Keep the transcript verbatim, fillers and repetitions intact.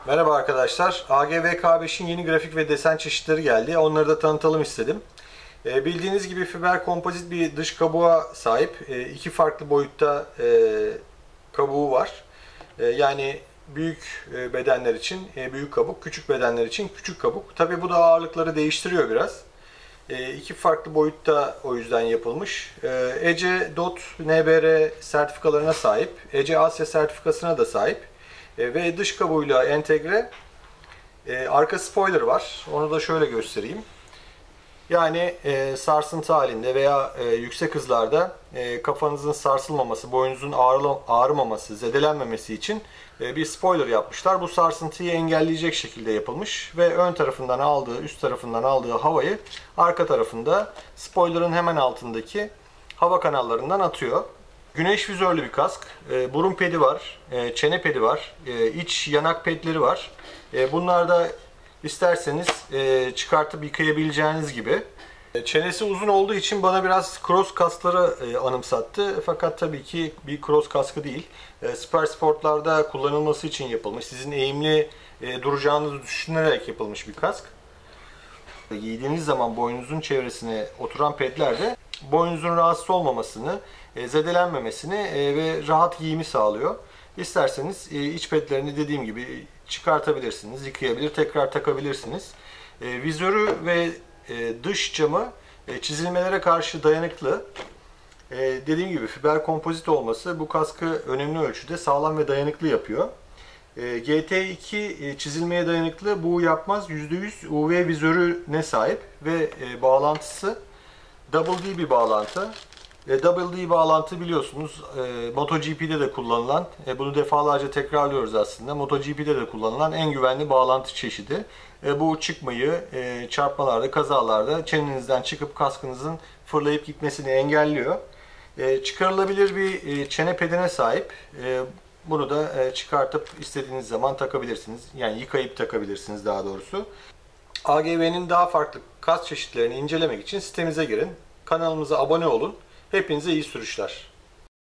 Merhaba arkadaşlar. A G V K beşin yeni grafik ve desen çeşitleri geldi. Onları da tanıtalım istedim. E, bildiğiniz gibi fiber kompozit bir dış kabuğa sahip. E, iki farklı boyutta e, kabuğu var. E, yani büyük bedenler için e, büyük kabuk, küçük bedenler için küçük kabuk. Tabii bu da ağırlıkları değiştiriyor biraz. E, iki farklı boyutta o yüzden yapılmış. E, E C D O T N B R sertifikalarına sahip. E C Asya sertifikasına da sahip. E, ve dış kabuğuyla entegre e, arka spoiler var. Onu da şöyle göstereyim. Yani e, sarsıntı halinde veya e, yüksek hızlarda e, kafanızın sarsılmaması, boynunuzun ağrı, ağrımaması, zedelenmemesi için e, bir spoiler yapmışlar. Bu sarsıntıyı engelleyecek şekilde yapılmış ve ön tarafından aldığı, üst tarafından aldığı havayı arka tarafında spoiler'ın hemen altındaki hava kanallarından atıyor. Güneş vizörlü bir kask. E, burun pedi var, e, çene pedi var, e, iç yanak pedleri var. E, bunlar da isterseniz e, çıkartıp yıkayabileceğiniz gibi. E, çenesi uzun olduğu için bana biraz cross kaskları e, anımsattı. Fakat tabii ki bir cross kaskı değil. E, süper sportlarda kullanılması için yapılmış. Sizin eğimli e, duracağınızı düşünerek yapılmış bir kask. Giydiğiniz zaman boynunuzun çevresine oturan pedler de boynunuzun rahatsız olmamasını, e, zedelenmemesini e, ve rahat giyimi sağlıyor. İsterseniz e, iç pedlerini dediğim gibi çıkartabilirsiniz, yıkayabilir, tekrar takabilirsiniz. E, vizörü ve e, dış camı e, çizilmelere karşı dayanıklı. E, dediğim gibi fiber kompozit olması bu kaskı önemli ölçüde sağlam ve dayanıklı yapıyor. E, G T iki e, çizilmeye dayanıklı, bu yapmaz, yüzde yüz U V vizörüne sahip ve e, bağlantısı Double D bir bağlantı. E, Double D bağlantı biliyorsunuz e, MotoGP'de de kullanılan, e, bunu defalarca tekrarlıyoruz aslında, MotoGP'de de kullanılan en güvenli bağlantı çeşidi. E, bu çıkmayı e, çarpmalarda, kazalarda çenenizden çıkıp kaskınızın fırlayıp gitmesini engelliyor. E, çıkarılabilir bir e, çene pedine sahip. E, bunu da e, çıkartıp istediğiniz zaman takabilirsiniz. Yani yıkayıp takabilirsiniz daha doğrusu. A G V'nin daha farklı kask çeşitlerini incelemek için sitemize girin. Kanalımıza abone olun. Hepinize iyi sürüşler.